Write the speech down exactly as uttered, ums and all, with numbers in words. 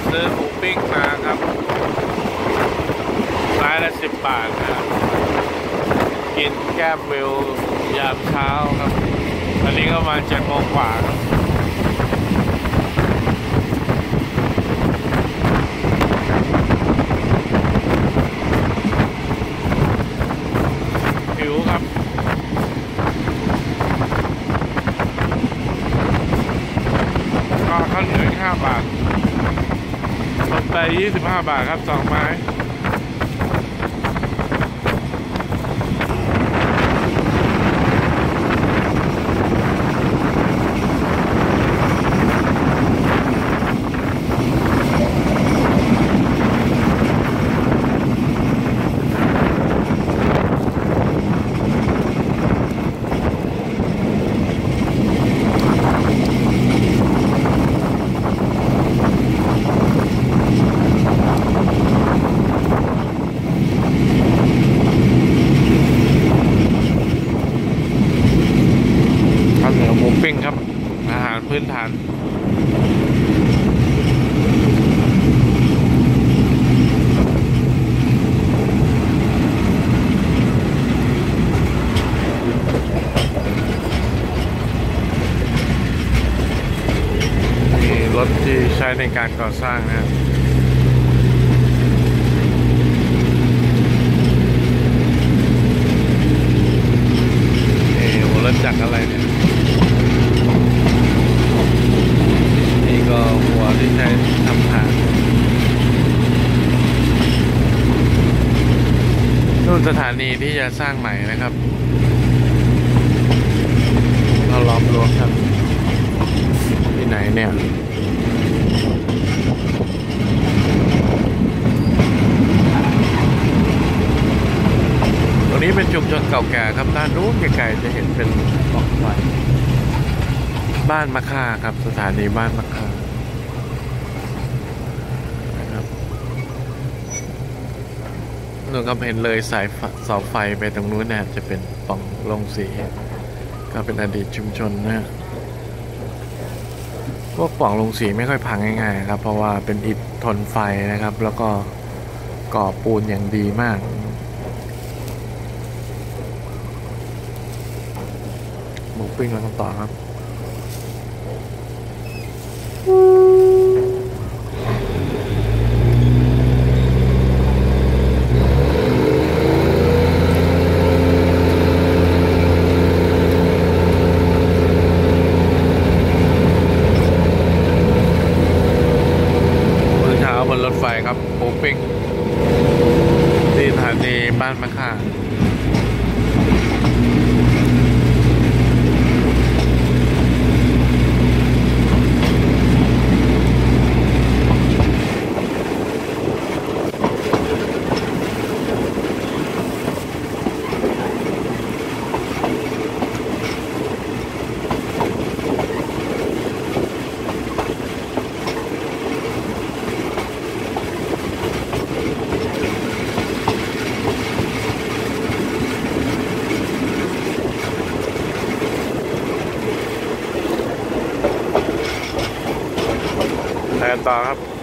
ซื้อหมูปิ้งมาครับไม้ละสิบบาทนะครับกินแก้มวิวยามเช้าครับตอนนี้ก็มาเจ็ดโมงกว่าครับหิวครับก็ข้าวเหนียวห้าบาทสดไปยี่สิบห้าบาทครับสองไม้หมูปิ้งครับอาหารพื้นฐานนี่รถที่ใช้ในการก่อสร้างนะครับนี่รถจักรอะไรเนี่ยก็หัวที่ใช้ทำทางนู่นสถานีที่จะสร้างใหม่นะครับเราล้อมรั้วครับที่ไหนเนี่ยตรงนี้เป็นชุมชนเก่าแก่ครับด้านนู้นไกลๆจะเห็นเป็นกองไฟบ้านมะค่าครับสถานีบ้านมะค่านะครับนู่นก็เห็นเลยสายเสาไฟไปตรงนู้นนะจะเป็นปล่องลงสีก็เป็นอดีตชุมชนนะพวกปล่องลงสีไม่ค่อยพังง่ายๆครับเพราะว่าเป็นอิฐทนไฟนะครับแล้วก็ก่อปูนอย่างดีมากหมูปิ้งแล้วกันต่อครับบนรถไฟครับหมูปิ้งที่สถานีบ้านมะค่าไปกันต่อครับ